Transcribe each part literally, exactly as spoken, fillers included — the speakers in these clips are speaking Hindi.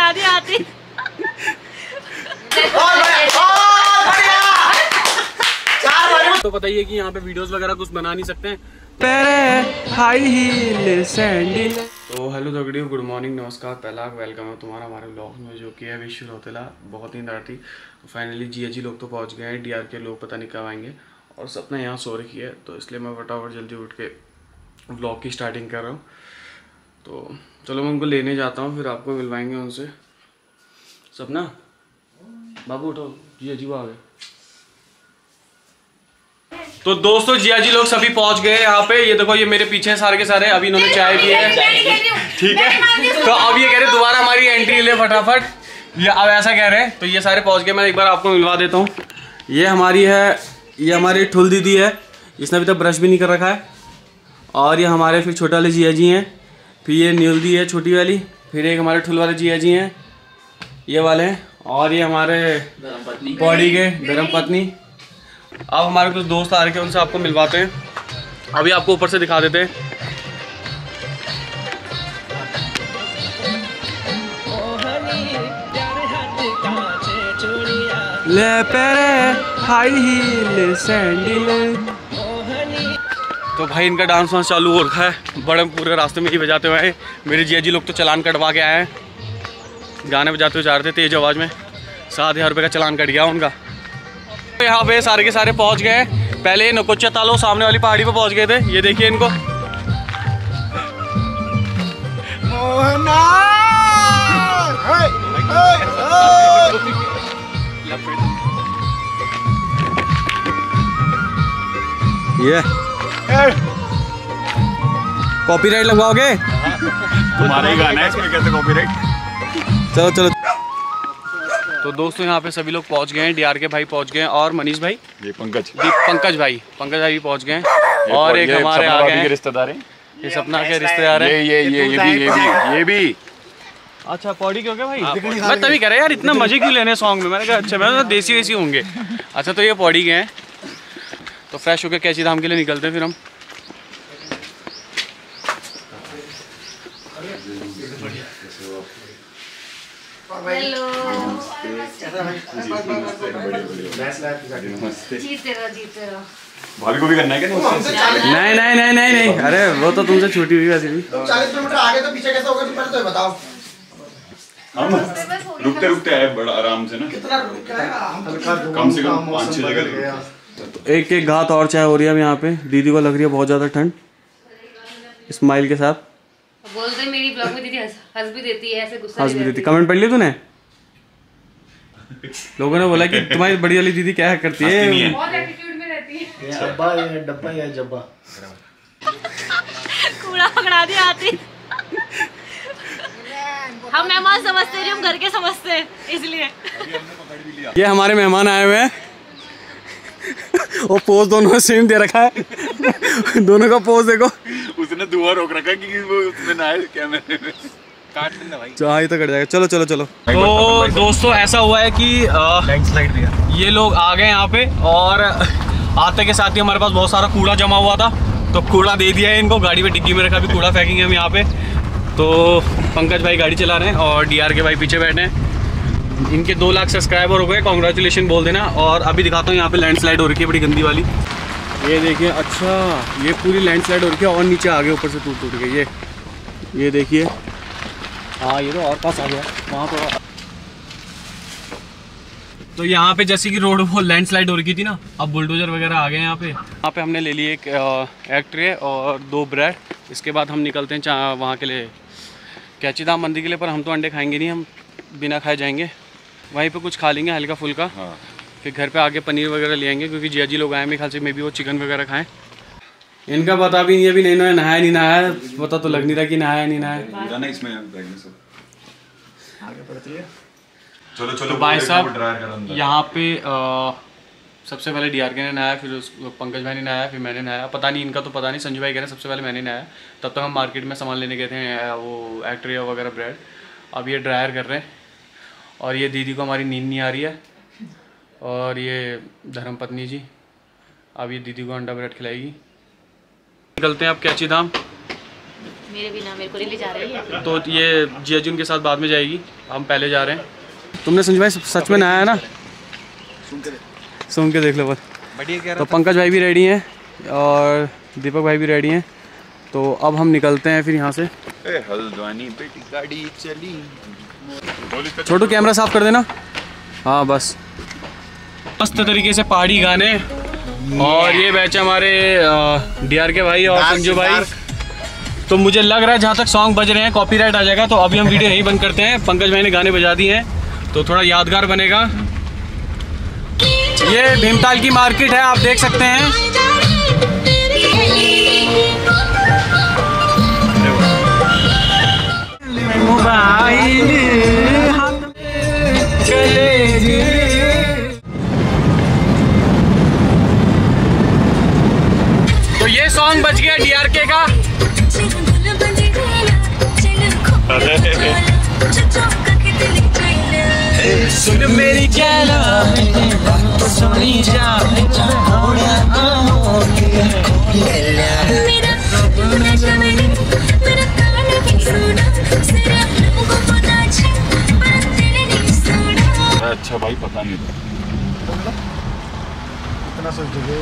पकड़ा दी आती। तो बताइए कि यहाँ पे वीडियोस वगैरह कुछ बना नहीं सकते हैं। High heel sandal. तो हेलो दगड़ियों, गुड मॉर्निंग, नमस्कार, पहला वेलकम है तुम्हारा हमारे ब्लॉग में, जो कि है विश्व रोतेला। बहुत नींद आ रही। तो फाइनली जी जी लोग तो पहुँच गए हैं, डीआर के लोग पता नहीं कब आएंगे, और सपना यहाँ सो रखी है, तो इसलिए मैं फटाफट जल्दी उठ के ब्लॉग की स्टार्टिंग कर रहा हूँ। तो चलो मैं उनको लेने जाता हूँ, फिर आपको मिलवाएंगे उनसे। सपना बाबू उठो, जी जी वो आ गए। तो दोस्तों जिया जी लोग सभी पहुंच गए यहाँ पे। ये देखो, ये मेरे पीछे सारे के सारे, अभी इन्होंने चाय पी है, ठीक है। तो अब ये कह रहे दोबारा हमारी एंट्री ले फटाफट, ये अब ऐसा कह रहे हैं। तो ये सारे पहुंच गए, मैं एक बार आपको मिलवा देता हूँ। ये हमारी है, ये हमारी ठुल दीदी है, इसने अभी तक ब्रश भी नहीं कर रखा है। और ये हमारे फिर छोटे वाले जिया जी हैं, फिर ये न्यूल दी है छोटी वाली, फिर एक हमारे ठुल वाले जिया जी हैं ये वाले हैं, और ये हमारे पौड़ी के धर्म पत्नी। अब हमारे कुछ दोस्त आ रखे हैं, उनसे आपको मिलवाते हैं। अभी आपको ऊपर से दिखा देते हैं। ले पेरे हाई हील सैंडल। तो भाई इनका डांस वांस चालू हो रखा है, बड़े पूरे रास्ते में ही बजाते हुए आए। मेरे जिया जी लोग तो चालान कटवा के आए हैं, गाने बजाते हुए जा रहे थे तेज आवाज़ में। सात हज़ार रुपये का चालान कट गया उनका। यहाँ पे सारे के सारे पहुँच गए। पहले नकोचा तालो सामने वाली पहाड़ी पे पहुँच गए थे, ये देखिए इनको। ये कॉपीराइट लगवाओगे? तुम्हारा ही गाना है, इसमें कैसे कॉपीराइट? चलो चलो। तो दोस्तों यहाँ पे सभी लोग पहुँच गए हैं, डीआर के भाई पहुँच गए हैं, और मनीष भाई, ये पंकज पंकज भाई पंकज भाई भी पहुँच गए हैं, और एक हमारे आ गए हैं रिश्तेदार हैं, ये सपना के रिश्तेदार हैं। ये ये ये ये भी ये भी ये भी अच्छा पौड़ी क्यों क्या भाई? मैं तभी कह रहा यार, इतना मजे क्यों लेने सॉन्ग में। मैंने कहा अच्छा, मैं देसी वैसी होंगे। अच्छा तो ये पौड़ी के हैं। तो फ्रेश होकर कैची धाम के लिए निकलते हैं फिर हम। हेलो, भाभी को भी करना है क्या? नहीं नहीं नहीं नहीं नहीं, अरे वो तो तुमसे छोटी हुई वैसे भी। चालीस किलोमीटर आगे तो पीछे कैसे होगा पहले तो बताओ। हम रुकते रुकते आए बड़ा आराम से ना, कितना रुका? कम से कम पाँच छह जगह। एक एक घात और चाय हो रही है अब यहाँ पे। दीदी को लग रही है बहुत ज्यादा ठंड, स्माइल के साथ बोलते मेरी ब्लॉग में दीदी हंस भी देती है, ऐसे गुस्सा हंस भी देती। कमेंट पढ़ लिया तूने? लोगों ने बोला कि तुम्हारी बड़ी वाली दीदी क्या करती है, बहुत एटीट्यूड में रहती है। ये अब्बा ये डब्बा या जब्बा कूड़ा पकड़ा दी आती। हम मेहमान समझते हैं, हम घर के समझते हैं, इसलिए। ये हमारे मेहमान आए हुए हैं, और पोज दोनों सेम दे रखा है। दोनों का पोज देखो। उसने दुआ रोक रखा कि वो उसमें ना आए कैमरे में। काट लेना भाई। तो ही तो कट जाएगा। चलो चलो चलो। तो दोस्तों ऐसा हुआ है कि लैंडस्लाइड भी है, ये लोग आ गए यहाँ पे, और आते के साथ ही हमारे पास बहुत सारा कूड़ा जमा हुआ था, तो कूड़ा दे दिया है इनको। गाड़ी में डिग्गी में रखा, भी कूड़ा फेंकेंगे हम यहाँ पे। तो पंकज भाई गाड़ी चला रहे हैं, और डीआर के भाई पीछे बैठे हैं। इनके दो लाख सब्सक्राइबर हो गए, कॉन्ग्रेचुलेशन बोल देना। और अभी दिखाता हूँ यहाँ पे लैंडस्लाइड हो रखी है बड़ी गंदी वाली, ये देखिए। अच्छा ये पूरी लैंडस्लाइड हो रखी है, और नीचे आ गए ऊपर से टूट टूट के। ये ये देखिए, हाँ ये तो और पास आ गया वहाँ पर। तो यहाँ पे जैसे कि रोड वो लैंडस्लाइड हो रखी थी ना, अब बुलडोजर वगैरह आ गए यहाँ पे। यहाँ पे हमने ले लिए एक एग ट्रे और दो ब्रेड। इसके बाद हम निकलते हैं वहाँ के लिए, कैची धाम मंदिर के लिए। पर हम तो अंडे खाएंगे नहीं, हम बिना खाए जाएंगे। वहीं पे कुछ खा लेंगे हल्का फुल्का, हाँ। फिर घर पे आके पनीर वगैरह ले आएंगे, क्योंकि जिया जी लोग आए, मेरे ख्याल से मे भी वो चिकन वगैरह खाएं। इनका पता भी नहीं, अभी नहीं नहाया नहाया नहीं नहाया, पता तो लग नहीं रहा कि नहाया नहीं नहाया। ना इसमें बैग में सब आगे पड़ती है। चलो चलो। तो भाई साहब यहाँ पे आ, सबसे पहले डीआर के ने नहाया, फिर उस पंकज भाई ने नहाया, फिर मैंने नहाया। पता नहीं इनका तो पता नहीं, संजू भाई कह रहे हैं सबसे पहले मैंने नहाया। तब तक हम मार्केट में सामान लेने गए थे, वो एक्ट्रिया वगैरह ब्रेड। अब ये ड्रायर कर रहे हैं, और ये दीदी को हमारी नींद नहीं आ रही है, और ये धर्म पत्नी जी अब ये दीदी को अंडा ब्रेड खिलाएगी। निकलते हैं अब कैची धाम। मेरे बिना मेरे को रिली जा रही है। तो ये जिया जी उनके साथ बाद में जाएगी, हम पहले जा रहे हैं। तुमने संजय भाई सच में नया है ना? सुन के देख लो बस। तो पंकज भाई भी रेडी हैं और दीपक भाई भी रेडी हैं। तो अब हम निकलते हैं फिर यहाँ से। हल्द्वानी बेटी गाड़ी चली। छोटू कैमरा साफ कर देना। हाँ बस मस्त तरीके से पहाड़ी गाने। और ये बैच हमारे डी आर के भाई और संजू भाई। तो मुझे लग रहा है जहाँ तक सॉन्ग बज रहे हैं कॉपीराइट आ जाएगा, तो अभी हम वीडियो यही बंद करते हैं। पंकज भाई ने गाने बजा दिए हैं तो थोड़ा यादगार बनेगा। ये भीमताल की मार्केट है, आप देख सकते हैं। तो ये सॉन्ग बज गया डी आर के का। सुन मेरी कहना तो सुनी जा। अच्छा भाई पता नहीं था। इतना सोच जगह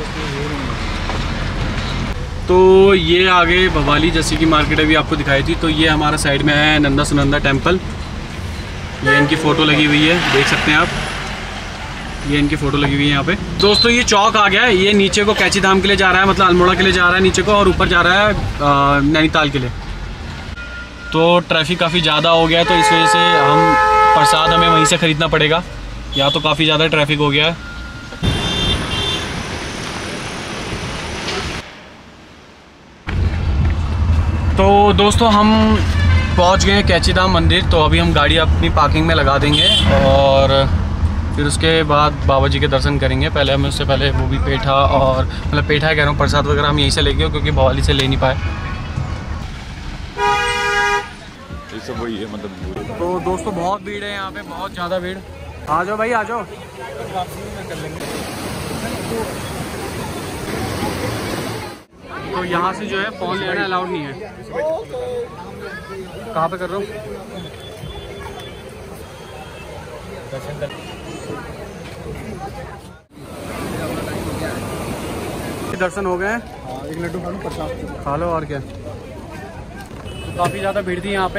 तो ये आगे भवाली जैसी की मार्केट अभी आपको दिखाई थी। तो ये हमारा साइड में है नंदा सुनंदा टेम्पल। ये इनकी फ़ोटो लगी हुई है, देख सकते हैं आप। ये इनकी फ़ोटो लगी हुई है यहाँ पे। दोस्तों ये चौक आ गया है। ये नीचे को कैची धाम के लिए जा रहा है, मतलब अल्मोड़ा के लिए जा रहा है नीचे को, और ऊपर जा रहा है नैनीताल के लिए। तो ट्रैफिक काफ़ी ज़्यादा हो गया है, तो इस वजह से हम प्रसाद हमें वहीं से ख़रीदना पड़ेगा। या तो काफ़ी ज़्यादा ट्रैफिक हो गया है। तो दोस्तों हम पहुंच गए कैची धाम मंदिर। तो अभी हम गाड़ी अपनी पार्किंग में लगा देंगे और फिर उसके बाद बाबा जी के दर्शन करेंगे। पहले हमें उससे पहले वो भी पेठा और मतलब पेठा कह रहा हूँ प्रसाद वगैरह हम यहीं से लेके, क्योंकि भवाली से ले नहीं पाए। ये सब वही है मतलब। तो दोस्तों बहुत भीड़ है यहाँ पे, बहुत ज़्यादा भीड़। आ जाओ भाई आ जाओ। तो यहाँ से जो है फ़ोन लेना अलाउड नहीं है। कहाँ पे कर रहा हूँ? दर्शन हो गए। एक लड्डू खा लो, प्रसाद खा लो और क्या। तो काफ़ी ज़्यादा भीड़ थी यहाँ पे।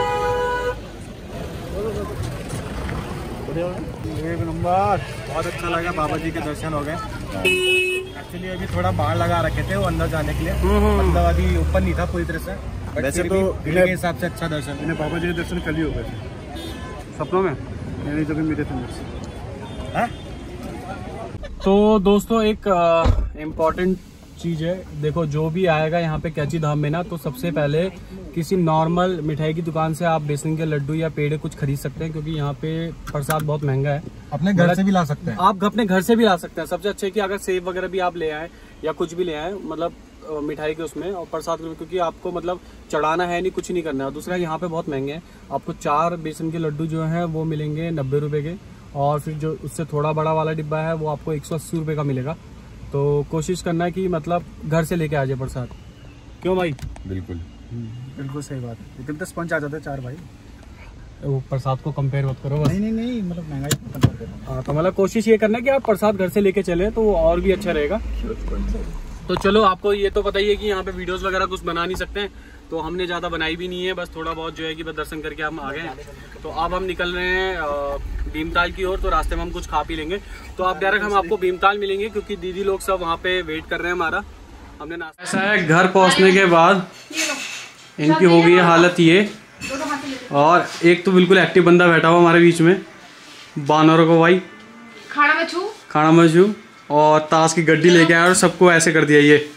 एक नंबर। बहुत अच्छा लगा, बाबा जी के दर्शन हो गए। एक्चुअली अभी थोड़ा बाहर लगा रखे थे वो अंदर जाने के लिए, मतलब अभी ओपन नहीं था पूरी तरह से। वैसे तो भीड़ के हिसाब से अच्छा दर्शन। मैंने बाबा जी के दर्शन कल ही हो गए सपनों में, नहीं तो मिले थे मुझसे। तो दोस्तों एक इम्पॉर्टेंट चीज़ है, देखो जो भी आएगा यहाँ पे कैची धाम में ना, तो सबसे पहले किसी नॉर्मल मिठाई की दुकान से आप बेसन के लड्डू या पेड़े कुछ खरीद सकते हैं, क्योंकि यहाँ पे प्रसाद बहुत महंगा है। अपने घर से भी ला सकते हैं आप, अपने घर से भी ला सकते हैं। सबसे अच्छा है कि अगर सेब वगैरह भी आप ले आए या कुछ भी ले आए, मतलब मिठाई के उसमें और प्रसाद में, क्योंकि आपको मतलब चढ़ाना है नहीं, कुछ नहीं करना है। दूसरा यहाँ पे बहुत महंगे हैं। आपको चार बेसन के लड्डू जो है वो मिलेंगे नब्बे रुपए के, और फिर जो उससे थोड़ा बड़ा वाला डिब्बा है वो आपको एक सौ अस्सी रुपये का मिलेगा। तो कोशिश करना है कि मतलब घर से लेके आ जाए प्रसाद। क्यों भाई? बिल्कुल बिल्कुल सही बात है। इतने तो स्पंज आ जाते चार भाई। वो प्रसाद को कंपेयर मत करो बस। नहीं नहीं नहीं, मतलब महंगाई खत्म कर देना। हाँ तो मतलब कोशिश ये करना है कि आप प्रसाद घर से लेके चले तो वो और भी अच्छा रहेगा। तो चलो, आपको ये तो पता ही है कि यहाँ पे वीडियोस वगैरह कुछ बना नहीं सकते हैं, तो हमने ज़्यादा बनाई भी नहीं है, बस थोड़ा बहुत जो है कि बस दर्शन करके हम आ गए हैं। तो अब हम निकल रहे हैं भीमताल की ओर। तो रास्ते में हम कुछ खा पी लेंगे। तो अब डायरेक्ट हम आपको भीमताल मिलेंगे, क्योंकि दीदी लोग सब वहाँ पे वेट कर रहे हैं हमारा। हमने नाश्ता ऐसा है। घर पहुँचने के बाद इनकी हो गई है हालत ये, और एक तो बिल्कुल एक्टिव बंदा बैठा हुआ हमारे बीच में, बानरों को भाई खाना में छू खाना में छू और ताश की गड्डी लेके आया और सबको ऐसे कर दिया। ये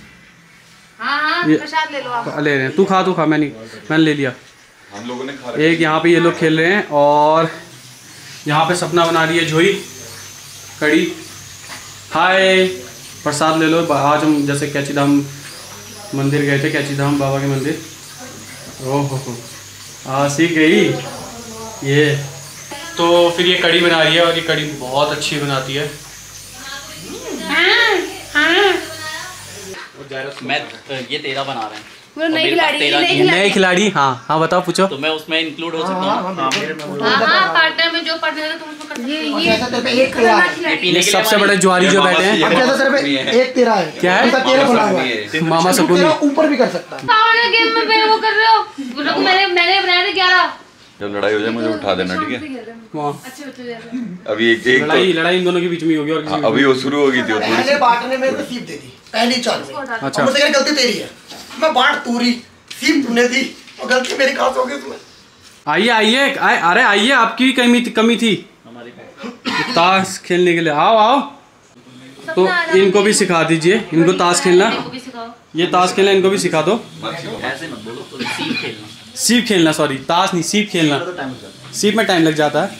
हाँ हाँ, प्रसाद ले लो आप। ले रहे हैं। तू खा तू खा, मैंने मैंने ले लिया। हम लोगों ने खा एक यहाँ पे ये लोग खेल रहे हैं, और यहाँ पे सपना बना रही है झोई कड़ी। हाय, प्रसाद ले लो। आज हम जैसे कैची धाम मंदिर गए थे, कैची धाम बाबा के मंदिर। ओहो हो, हाँ सीख गई ये। तो फिर ये कड़ी बना रही है, और ये कड़ी बहुत अच्छी बनाती है। मैं ये तेरा बना रहे हैं। वो नई खिलाड़ी नई नए खिलाड़ी। हाँ हाँ बताओ पूछो। तो मैं उसमें इंक्लूड हो सकता हूँ। हाँ पार्टनर में जो पार्टनर है तुम उसमें कर सकते हो। ये सबसे बड़े जुआरी जो बैठे हैं। एक तेरा है। क्या है? तेरा खुला हुआ है। मामा सुकून ऊपर भी कर सकता है। गेम में वो कर रहे हो। मैंने मैंने बनाया था ग्यारह। जब लड़ाई हो जाए मुझे उठा देना, ठीक है? अच्छे बच्चे जैसे। अभी एक एक लड़ाई लड़ाई इन दोनों के बीच में होगी और किसी में। अभी वो शुरू हो गई थी थोड़ी पहले बांट ने मेरे को सीप दे दी पहली चाल में। अच्छा मुझसे गलती तेरी है, मैं बांट तूरी सीप तूने दी और गलती मेरी कहाँ से हो गई तुम्हें? आइए आइए अरे आइए, आपकी भी कमी कमी थी ताश खेलने के लिए। आओ आओ। तो इनको भी सिखा दीजिए, इनको ताश खेलना। ये ताश खेलना इनको भी सिखा दो। ऐसे मत बोलो, तो सीप खेलना। सीप खेलना, सॉरी ताश नहीं सीप खेलना। सीप में टाइम लग जाता है।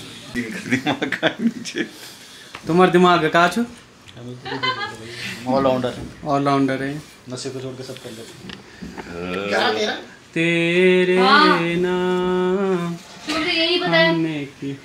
तुम्हारा दिमाग कहाँ छू? ऑलराउंडर ऑलराउंडर है। नशे को छोड़ के सब कर लेते। क्या तेरा? तेरे नाम तुमसे यही पता है। हमने की।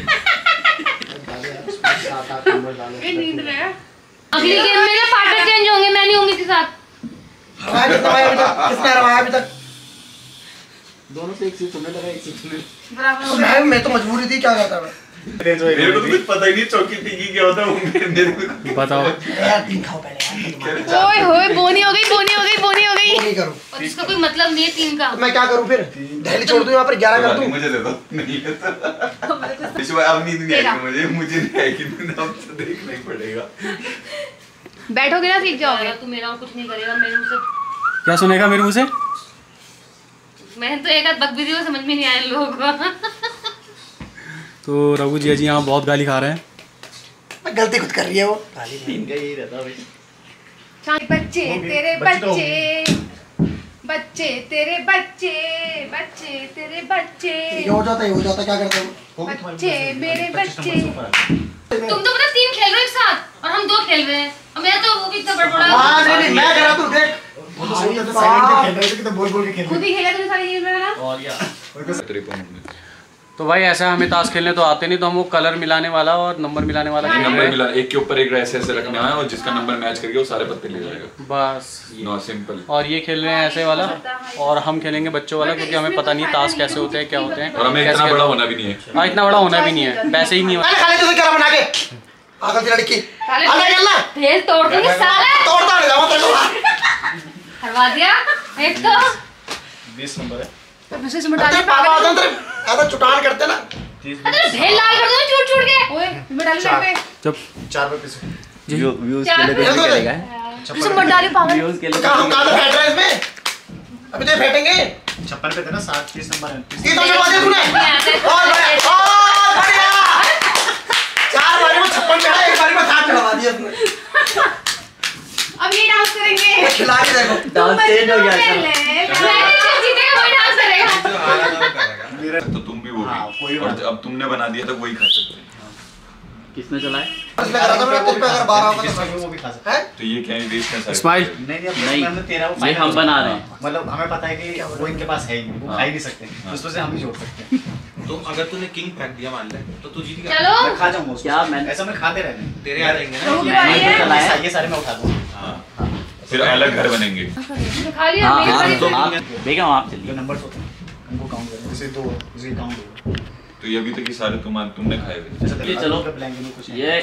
नींद में है। अगली गेम में ना पार्टनर चेंज होंगे, मैं नहीं होंगी इसके साथ। हरवाया किसने हरवाया अभी तक? किसने हरवाया अभी तक? दोनों से एक सीट तुमने लगा, एक सीट तुमने। बराबर। मैं मैं तो मजबूरी थी, क्या करता मैं? मेरे को तो कुछ पता ही नहीं चौकी टिकी क्या होता है। बताओ। यार तीन खाओ पहले। ओए होए बोनी हो गई बोनी हो गई बोनी हो गई। नहीं करूँ और इसका कोई मतलब नहीं है तीन का। तो मैं क्या करूँ फिर? दिल्ली छोड़ दूँ यहाँ पर ग्यारह कर दूँ? मुझे दे दो। नहीं है तो इस बार अब नींद नहीं आएगी मुझे, मुझे नहीं आएगी, अब तो देखना ही पड़ेगा। बैठोगे ना सीख जाओगे। तू मेरा और कुछ नहीं करेगा मेरे मुंह से। क्या सुनेगा मेरे मुंह से? मैंने तो एक आध बक भी दी, वो समझ में नहीं आया इन लोगों को। तो रघु जी जी यहाँ बहुत गाली खा रहे हैं। मैं गलती खुद कर रही है वो। इनका यही रहता है। बच्चे तेरे बच्चे बच्चे तेरे बच्चे बच्चे तेरे बच्चे ये हो जाता है, हो जाता, क्या करते हो? बच्चे मेरे बच्चे। तुम तो मतलब तीन खेल रहे हो एक साथ और हम दो खेल रहे हैं और मैं तो वो भी इतना बड़बड़ा। हाँ नहीं नहीं मैं करा तू देख। बोल बोल के खेल खुद ही खेला तूने सारी गेम में ना। और क्या? तो भाई ऐसा हमें ताश खेलने तो आते नहीं, तो हम वो कलर मिलाने वाला और नंबर मिलाने वाला खेल रहे नंबर हैं। मिला, एक के ऊपर एक ऐसे ऐसे रखने हैं और जिसका नंबर मैच करके वो सारे पत्ते ले जाएगा। बस नो सिंपल। और ये खेल रहे हैं ऐसे वाला और हम खेलेंगे बच्चों वाला, क्योंकि हमें पता नहीं ताश कैसे होते हैं क्या होते हैं। और हमें कैसे इतना खेलते बड़ा हैं। होना भी नहीं है। हाँ इतना बड़ा होना भी नहीं है, वैसे ही नहीं होता। मैंने खाली तुझे क्या बना के आगे की लड़की आगे खेलना भेज तोड़ दूंगी साला। तोड़ता नहीं जाओ तेरे को। हरवा दिया एक तो। बीस नंबर है। तो दूसरे से डाली तेरे पापा आते हैं तेरे ऐसा चुटान करते ना। अरे ढेर लाल कर दूंगा छूट छूट के। ओए मैं डाली पे जब चार पे पीछे। व्यूज चार के लिए पे- कुछ नहीं करेगा। दूसरे मत डाली पागल। व्यूज के लिए कहाँ हम कहाँ से बैठ रहे हैं इसमें? अभी तो ये बैठेंगे। छप्पन पे थे ना, सात तीस नंबर है। तीन तो छुपा दिया तूने। और बढ़िया, और बढ़िया। चार बारी में छप्पन पे है, एक बारी में सात चढ़ा दिया तूने। अब ये डांस करेंगे। खिला के देखो। डांस चेंज हो गया था। मैंने जो जीतेगा वही डांस करेगा। तो तुम भी वो भी, और अब तुमने बना दिया तो वही खा सकते हैं। किसने चलाए? इसलिए करा था मैंने, तुझ पे अगर बारह होगा जिस तो पे वो भी खा सकते है? तो ये क्या वेस्ट है सारे। स्माइल। नहीं नहीं, अब नहीं, हमने तेरह वो ये final हम हो बना चुका। रहे हैं। मतलब हमें पता है कि वो इनके पास है ही नहीं, वो खा ही नहीं सकते, उसमें से हम ही जोड़ सकते हैं। तो अगर तूने किंग फेंक दिया मान ले तो तू जीत गया। चलो मैं खा जाऊंगा उसको। क्या मैं- ऐसा मैं खाते रहने। तेरे आ जाएंगे ना। मैंने तो चलाया। ये सारे मैं उठा दूंगा। फिर अलग घर बनेंगे। खा लिया हाँ मेरी हाँ बारी तो से। आप बेगम आप जो चलिए। नंबर्स होते हैं उनको काउंट करें, जैसे दो जैसे काउंट हो तो ये अभी तक ये सारे तुम तुमने खाए हुए। जैसे ये चलो। प्लान में कुछ ये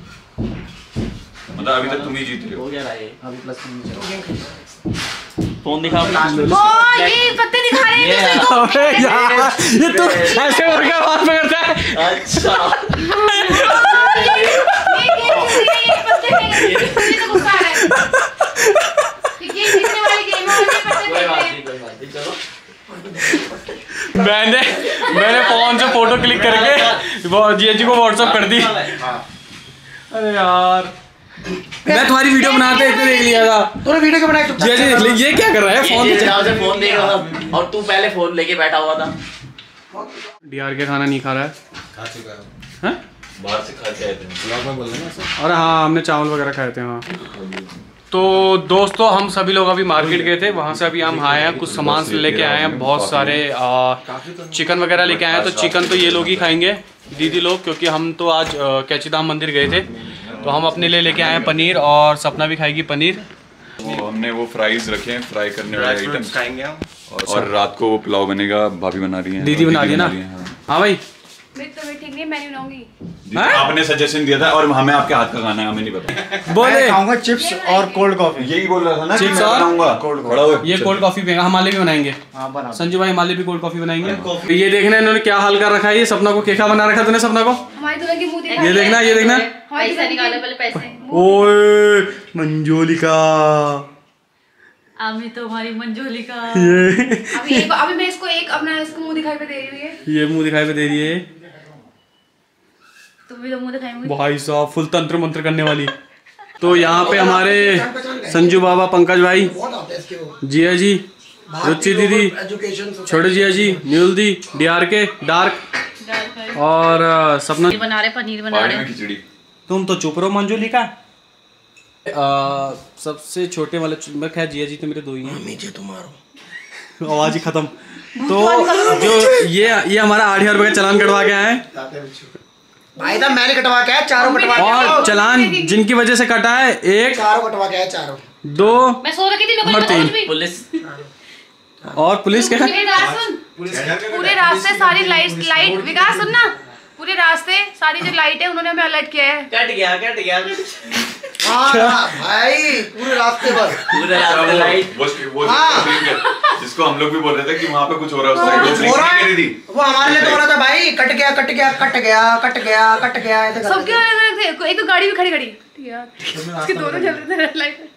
मतलब अभी तक तुम ही जीत रहे हो हो। गया ये। अभी प्लस तीन फोन दिखाओ। ओ ये पत्ते दिखा रहे हैं। ये अबे यार ये तो ऐसे करके बात में करता है। अच्छा ये ये पत्ते नहीं ये तो गुस्सा आ रहा है। ये जीतने वाली गेम है, ये पत्ते कोई बात नहीं नहीं कोई बात नहीं चलो। मैंने मैंने फोन से फोटो क्लिक करके वो जी जी को व्हाट्सएप कर दी। अरे यार मैं तुम्हारी वीडियो बनाते इतने देख लिया था। तूने वीडियो क्यों बनाई? चुप जी जी देख ली, ये क्या कर रहा है फोन ये पे? जहाँ से फोन देख रहा था और तू पहले फोन लेके बैठा हुआ था। डीआर के खाना नहीं खा रहा है। खा चुका है। हैं? बाहर से खा के आए थे। ब्लॉग में बोल देना सर। अरे हाँ हमने चावल वगैरह खाए थे। हाँ तो दोस्तों हम सभी लोग अभी मार्केट गए थे, वहाँ से अभी हम आए हैं, कुछ सामान से लेके आए हैं, बहुत सारे आ, चिकन वगैरह लेके आए हैं। तो चिकन तो ये लोग ही खाएंगे, दीदी लोग, क्योंकि हम तो आज कैची धाम मंदिर गए थे। तो हम अपने लिए लेके आए हैं पनीर और सपना भी खाएगी पनीर। वो हमने वो फ्राइज रखे हैं, फ्राई करने वाले आइटम्स खाएंगे हम। और, और रात को वो पुलाव बनेगा, भाभी बना रही है, दीदी बना रही है ना। हाँ भाई मेरी तबीयत ठीक नहीं, मैं नहीं बनाऊंगी। आपने सजेशन दिया था और हमें आपके हाथ का खाना है, हमें नहीं पता। बोले खाऊंगा चिप्स और कोल्ड कॉफी। यही बोल रहा था ना, चिप्स मैं और बनाऊंगा कोल्ड खड़ा हुए। ये कोल्ड कॉफी पिएगा, हमारे भी बनाएंगे। हाँ बना। संजू भाई हमारे भी कोल्ड कॉफी बनाएंगे। ये देखना इन्होंने क्या हाल कर रखा है। ये सपना को केका बना रखा तूने सपना को। हमारी दुल्हन की मुंह दिखा। ये देखना, ये देखना। पैसा निकालो पहले, पैसे। ओए मंजोलिका, अभी तो हमारी मंजोलिका। अभी एक, अभी मैं इसको एक अपना इसको मुंह दिखाई पे दे रही हूँ। ये मुंह दिखाई पे दे रही है। तुम भी तो मुंह दिखाएंगे। भाई साहब फुल तंत्र मंत्र करने वाली। तो यहाँ पे हमारे संजू बाबा, पंकज भाई, जिया जी, रुचि दीदी, छोटे जिया जी, न्यूल दी, डीआर के डार्क और अ, सपना बना रहे, पनीर बना पहाड़ी रहे। में खिचड़ी। तुम तो चुप रहो मंजोलिका। आ, सबसे छोटे वाले मैं खैर जिया जी तो मेरे दो ही हैं। तुम्हारो आवाज ही खत्म। तो जो ये ये हमारा आठ हजार रुपए का चालान कटवा के आए भाई साहब मैंने कटवा के आया, चारों कटवा के आया। और चालान जिनकी वजह से कटा है एक, चारों कटवा के आया, चारों। दो मैं सो रखी थी, मेरे को नंबर नहीं पता तीन। कुछ भी। पुलिस और पुलिस क्या है? मेरी बात सुन, पूरे रास्ते सारी लाइट लाइट विकास सुनना, पूरे रास्ते सारी जो लाइट है उन्होंने हमें अलर्ट किया है। कट गया कट गया हाँ हाँ, भाई पूरे रास्ते पर पूरे अच्छा, रास्ते वो- लाइट। वो वो हाँ। जिसको हम लोग भी बोल रहे थे कि वहाँ पे कुछ हो रहा है, उस साइड हो रहा वो है। थी। वो हमारे लिए तो हो रहा था भाई, कट गया कट गया कट गया कट गया कट गया ऐसे कर रहे सबके थे। अलग अलग थे, एक तो गाड़ी भी खड़ी खड़ी यार, इसके दोनों चल रहे थे लाइट।